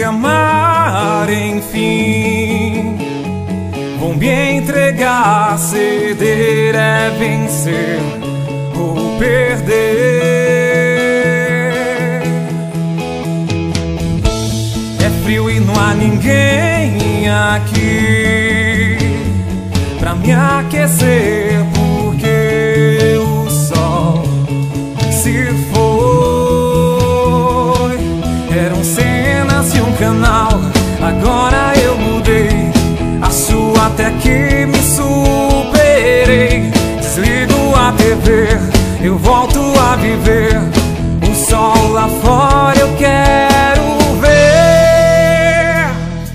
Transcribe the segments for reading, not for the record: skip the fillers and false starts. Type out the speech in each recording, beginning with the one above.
amar, enfim. Vou me entregar, ceder é vencer ou perder. É frio e não há ninguém aqui pra me aquecer, porque o sol se foi. Eram cenas de um canal, agora eu mudei. Acho até que me superei. Desligo a TV, eu volto a viver. O sol lá fora eu quero ver.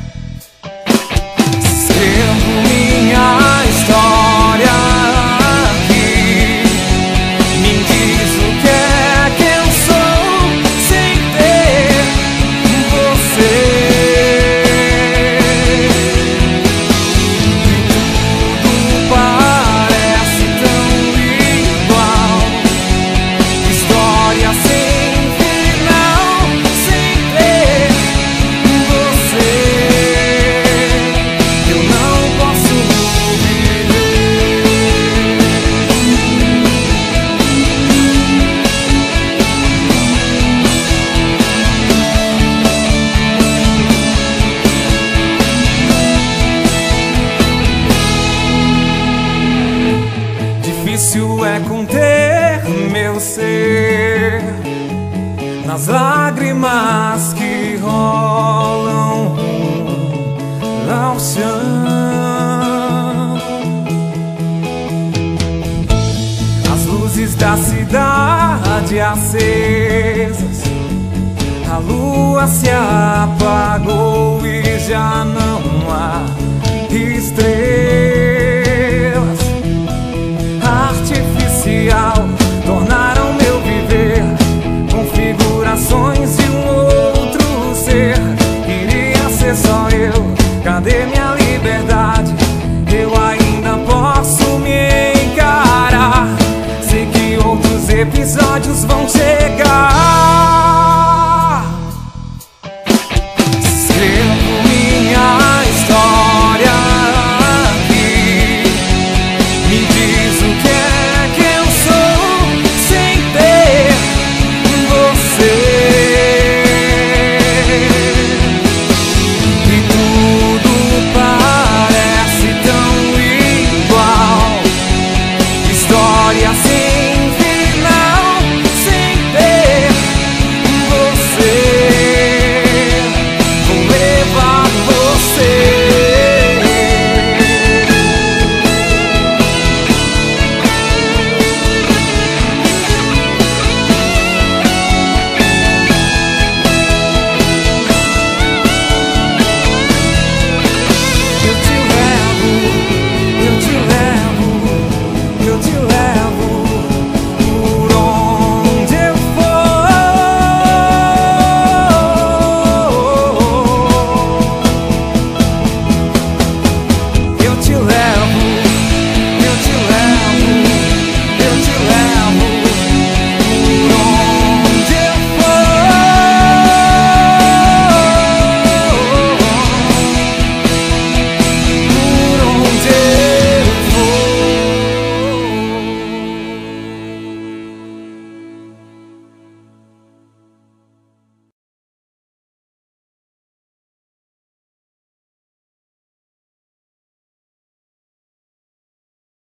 Escrevo minha história aqui. Me diz o que é que eu sou sem ter você. Tudo parece tão igual. História sem final, sem ter você. Eu não posso viver. Difícil é conter meu ser nas lágrimas que rolam ao chão. As luzes da cidade acesas, a lua se apagou e já não